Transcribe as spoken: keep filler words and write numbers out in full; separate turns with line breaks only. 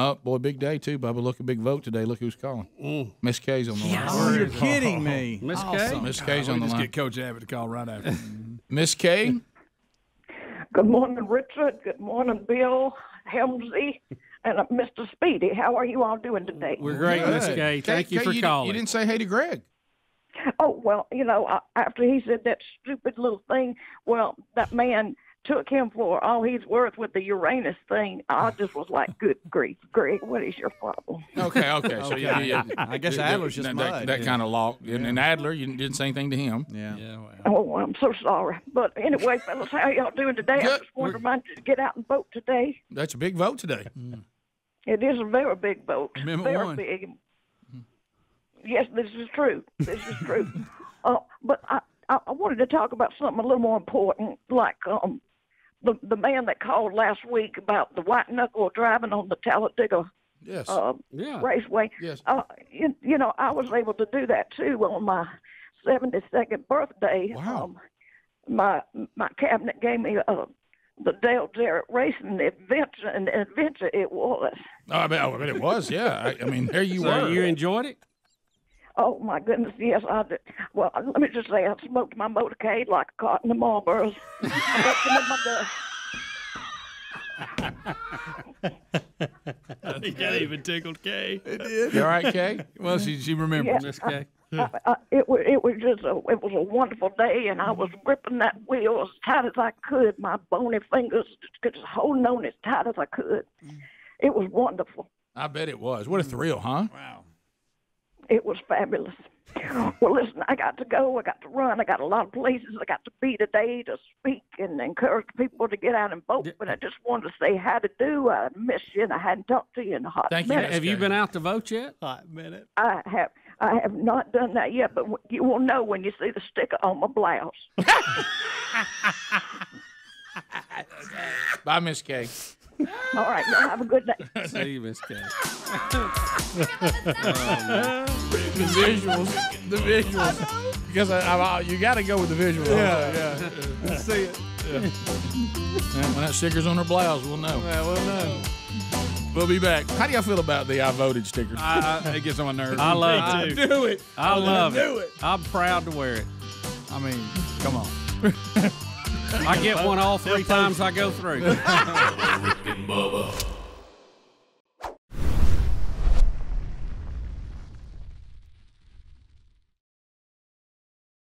Oh, boy, big day, too, Bubba. Look, a big vote today. Look who's calling.
Mm.
Miss K's on the line.
Oh, you're kidding me.
Miss
Awesome.
K?
Miss K's
Oh,
on
we
the
just
line.
get Coach Abbott to call right after.
Miss K?
Good morning, Richard. Good morning, Bill, Helmsy, and uh, Mister Speedy. How are you all doing today?
We're great, Miss K. Thank
Kay,
you
Kay,
for
you
calling.
Didn't, you didn't say hey to Greg.
Oh, well, you know, uh, after he said that stupid little thing, well, that man took him for all he's worth with the Uranus thing. I just was like, good grief, Greg, what is your problem?
Okay, okay. So, yeah, yeah, yeah.
I guess Adler's just
that,
mud.
That, that
Yeah.
kind of law. And, and Adler, you didn't say anything to him.
Yeah.
Yeah, well.
Oh, I'm so sorry. But anyway, fellas, how y'all doing today? I
Good.
just want to remind you to get out and vote today.
That's a big vote today.
It is a very big vote.
Amendment
very
one.
big. Yes, this is true. This is true. uh, but I, I, I wanted to talk about something a little more important, like um, the the man that called last week about the white knuckle driving on the Talladega
Yes.
uh,
Yeah.
Raceway.
Yes.
Uh, you, you know, I was able to do that too on my seventy-second birthday.
Wow.
Um, my my cabinet gave me uh, the Dale Jarrett Racing Adventure, and adventure it was.
Oh, I bet, oh, I bet it was, yeah. I, I mean, there you
So
were.
you enjoyed it?
Oh my goodness, yes, I did. Well, let me just say, I smoked my motorcade like a carton of Marlboros. I left them in my dust.
That even tickled Kay.
You all right, Kay?
Well, she she remembers.
Yes,
Miss K?
I, I, it was it was just a it was a wonderful day, and I was gripping that wheel as tight as I could. My bony fingers just holding on as tight as I could. It was wonderful.
I bet it was. What a thrill, huh?
Wow.
It was fabulous. Well, listen, I got to go. I got to run. I got a lot of places I got to be today to speak and encourage people to get out and vote. But I just wanted to say how to do. I miss you, and I hadn't talked to you in a hot
Thank you.
minute.
Have you been out to vote yet?
Hot minute.
I have. I have not done that yet, but you will know when you see the sticker on my blouse.
Bye, Miss Kay.
All right, y'all have a good day.
See you, Miss K.
The visuals. The visuals. Because I, I, you got to go with the visuals.
Yeah, yeah. Let's see it.
Yeah, when that sticker's on her blouse, we'll know.
Yeah, well, no.
We'll be back. How do y'all feel about the I voted stickers?
I, I, it gets on my nerves.
I love it.
do it.
I love
do
it.
it.
I'm proud to wear it.
I mean, come on.
I get one all three times I go through.
Rick and Bubba.